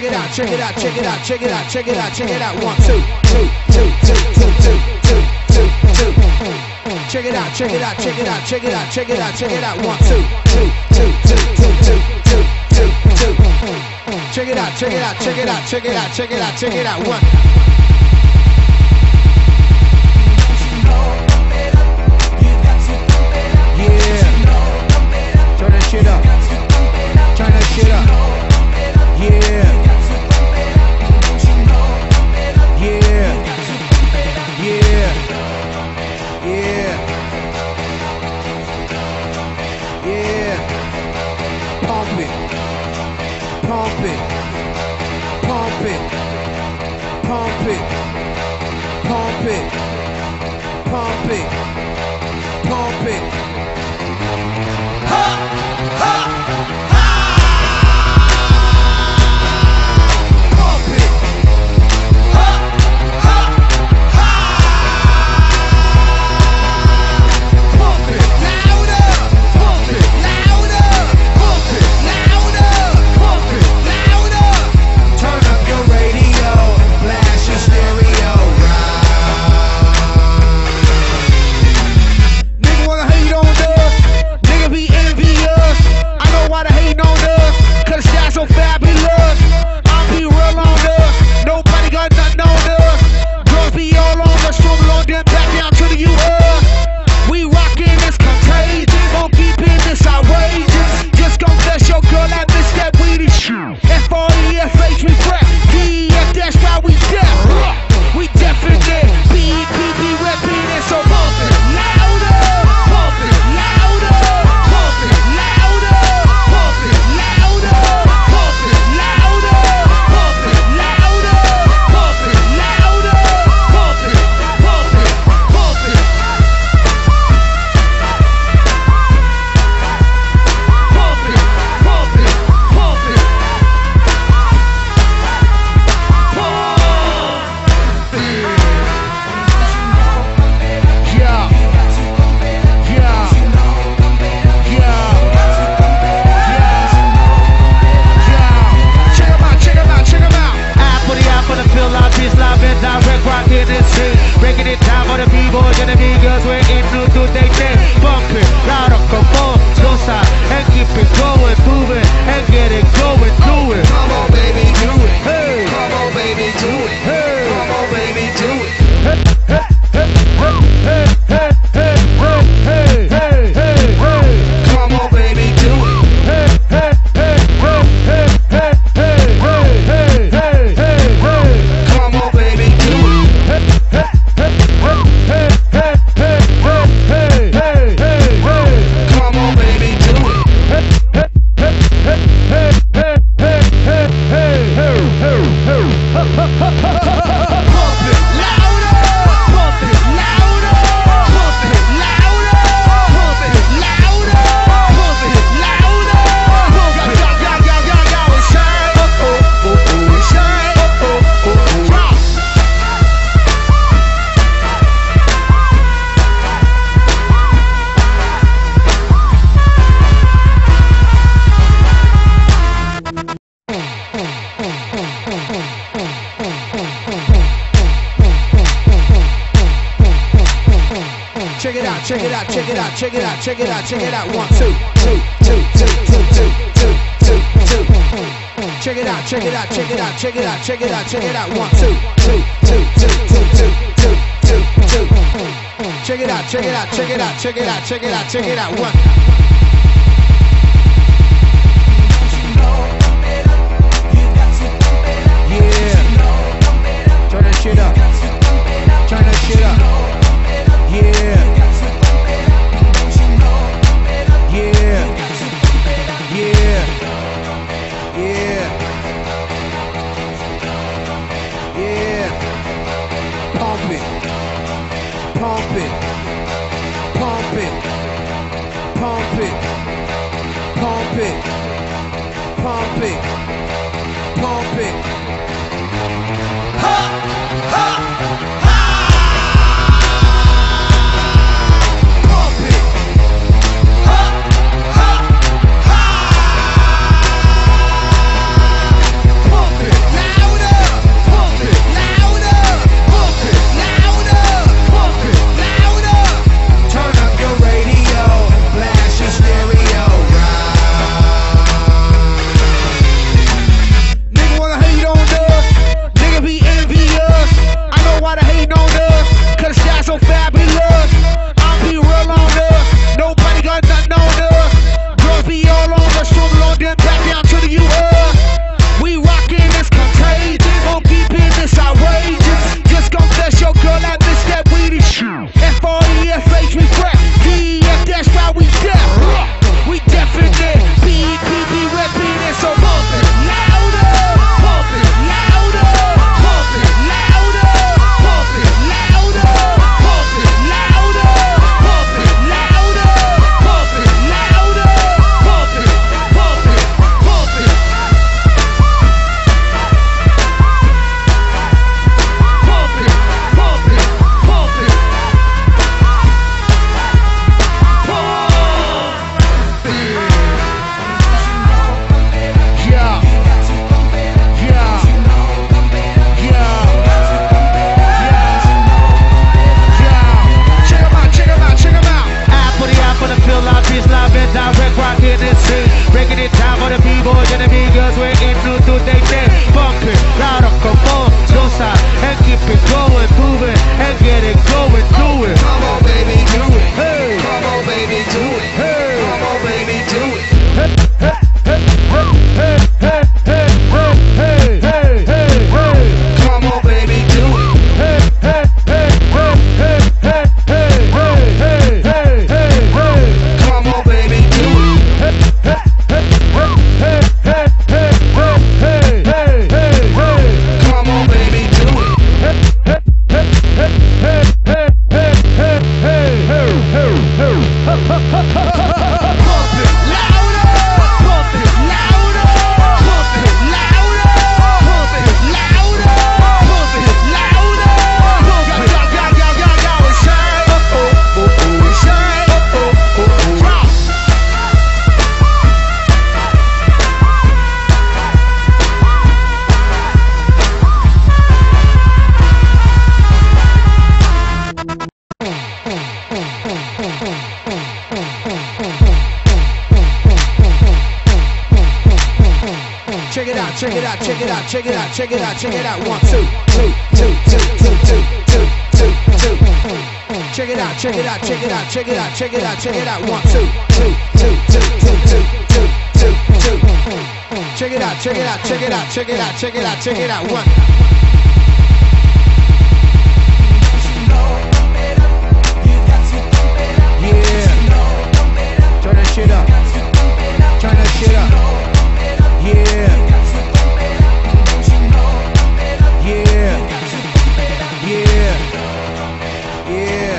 it out, check it out, check it out, check it out, check it out, check it out. 1, 2, 2, 2, 2, 2, 2, 2, 2, 2. Check it out, check it out, check it out, check it out, check it out, check it out. 1, 2, 2, 2, 2, 2, 2, 2, 2, 2. Check it out, check it out, check it out, check it out, check it out, check it out. 1. Yeah. Turn that shit up. Turn that shit up. Yeah. Yeah. Yeah. Yeah. Yeah. Pump it. Pump it. Pump it. Pump it. Pump it. Pump it. Pump it. Ha! Ha! Ha! Pump it. Ha! Ha! Ha! Pump it. Louder. Pump it. Louder. Pump it. Louder. Pump it. Louder. Turn up your radio. Blast your stereo. Nigga wanna hate on us. Nigga be envious. I know why they hating on us. Cause that's so fabulous. I'll be real on us. Nobody got nothing on us. Drugs be all on us. From London back down to the US. We rockin' this contagion. Gon' keep in this outrageous. Just gon' bless your girl. I miss that weedy shit. F-R-E-F-H we fret. D-E-F that's why we deaf. We definite. B-E-P-P reppin' it. So pump it louder. Pump it louder. Pump it louder. Pump it louder. Pump it louder. Pump it louder. Pump it louder. Pump it. Pump it. Pump it. Pump it. Pump it. Pump it. Yeah. Yeah. Yeah. Check 'em out, check 'em out, check 'em out. I for the fill out this live and direct rockin' this shit. Breaking it down for the B-boys and the B-girls. We're in new do they thing. Bump it, louder, come on, go side and keep it going, moving and get it going, do it. Come on, baby, do it. Hey, come on, baby, do it. Hey, come on, baby, do it. Hey, hey, hey, hey, hey, hey, hey, hey, hey, hey. Come on, baby, do it. Hey, hey, hey, hey, hey, hey, hey, hey, hey, hey, hey. Come on, baby, do it. Hey, hey, hey, hey, hey, hey, hey, hey, hey, hey, hey. Come on, baby, do it. Hey, hey, hey, hey, hey, hey, hey, hey, hey, hey, hey. Pump it louder. Pump it louder. Pump it louder. Pump it louder. Pump it louder. Pump it. Yo, it's shine. It's shine. Drop. Check it out, check it out, check it out, check it out, check it out, check it out. 1, 2, 2, 2, 2, 2, 2, 2, 2, 2. Check it out, check it out, check it out, check it out, check it out, check it out. 1, 2, 2, 2, 2, 2, 2, 2, 2, 2. Check it out, check it out, check it out, check it out, check it out, check it out. 1. Yeah. Turn that shit up. Turn that shit up. Yeah. Yeah. Yeah. Yeah. Yeah. Pump it. Pump it. Pump it. Pump it. Pump it. Pump it. Pump it. Ha! Ha! Ha! Pump it. Ha! Ha! Ha! Pump it. out, check it out, check it out, check it out, check it out, check it out. 1, 2, 2, 2, 2, 2, 2, 2, 2, 2. Check it out, check it out, check it out, check it out, check it out, check it out. 1, 2, 2, 2, 2, 2, 2, 2, 2, 2. Check it out, check it out, check it out, check it out, check it out, check it out. 1. Turn that shit up. Turn that shit up. Yeah. Yeah. Yeah. Yeah.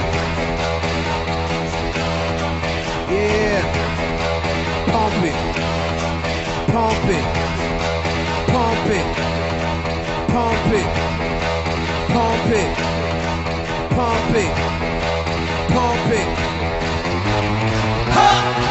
Yeah. Pump it. Pump it. Pump it. Pump it. Pump it. Pump it. Pump it. Ha!